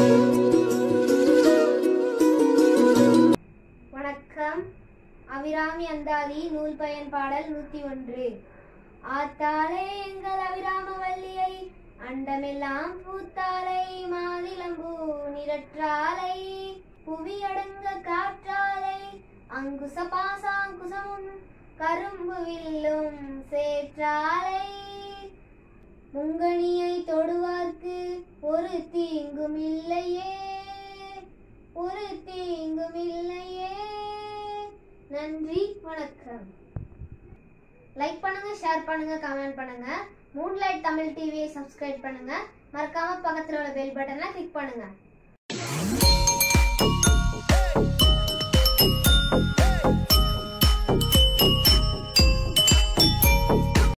வணக்கம். அபிராமி அந்தாதி நூல் பயன் பாடல் 101. ஆத்தாலே எங்கள் அபிராம வல்லியை அண்டமெல்லாம் பூத்தாலை மாதிலம்பூ நிரற்றாலை புவியடங்க காற்றாலை அங்குச பாசாங்குசமும் கரும்பு வில்லும் சேற்றாலை முங்கணியை தொடுவார்க்கு ஒரு தீங்கும் இல்லையே, ஒரு தீங்கும் இல்லையே. நன்றி, வணக்கம். லைக் பண்ணுங்க, ஷேர் பண்ணுங்க, கமெண்ட் பண்ணுங்க. மூன்லைட் தமிழ் டிவியை சப்ஸ்கிரைப் பண்ணுங்க. மறக்காம பக்கத்துல உள்ள பெல் பட்டனை கிளிக் பண்ணுங்க.